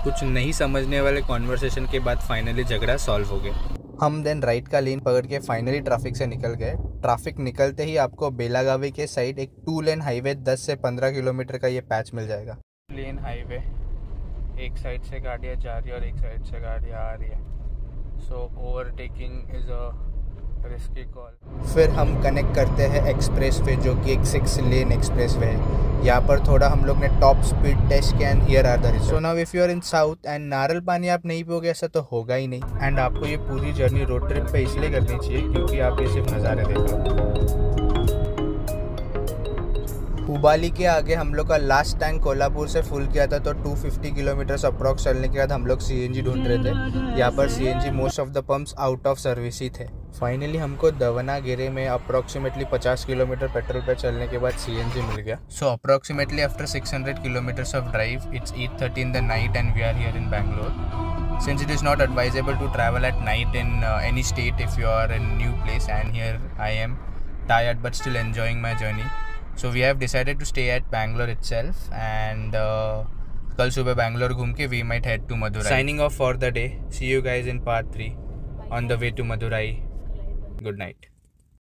कुछ नहीं समझने वाले कॉन्वर्सेशन के बाद फाइनली झगड़ा सॉल्व हो गया। हम देन राइट का लेन पकड़ के फाइनली ट्रैफिक से निकल गए। ट्रैफिक निकलते ही आपको बेलागावी के साइड एक 2 लेन हाईवे 10 से 15 किलोमीटर का ये पैच मिल जाएगा। लेन हाईवे, एक साइड से गाड़ियाँ जा रही है और एक साइड से गाड़ियाँ आ रही है, so overtaking is a risky call. फिर हम कनेक्ट करते हैं एक्सप्रेस वे, जो कि एक 6 लेन एक्सप्रेस वे है। यहाँ पर थोड़ा हम लोग ने टॉप स्पीड टेस्ट किया and here are the result. So now if you are in South End नारियल पानी आप नहीं पियोगे ऐसा तो होगा ही नहीं। एंड आपको ये पूरी जर्नी रोड ट्रिप पे इसलिए करनी चाहिए क्योंकि आप ये सिर्फ नज़ारे देख रहे हो। हुबाली के आगे हम लोग का लास्ट टैंक कोल्हापुर से फुल किया था, तो 250 किलोमीटर अप्रॉक्स चलने के बाद हम लोग सीएनजी ढूंढ रहे थे। यहाँ पर CNG most of the pumps out of service ही थे। फाइनली हमको दवनागिरी में अप्रॉक्सीमेटली 50 किलोमीटर पेट्रोल पे चलने के बाद सीएनजी मिल गया। So approximately after 600 kilometres of drive, it's 8:30 in the night and we are here in Bangalore. Since it is not advisable to travel at night in any state if you are in a new place, and here I am tired but still enjoying my journey. So we have decided to stay at Bangalore itself, and कल सुबह बैंगलोर घूम के we might head to Madurai. Signing off for the day. See you guys in part 3 on the way to Madurai. Good night.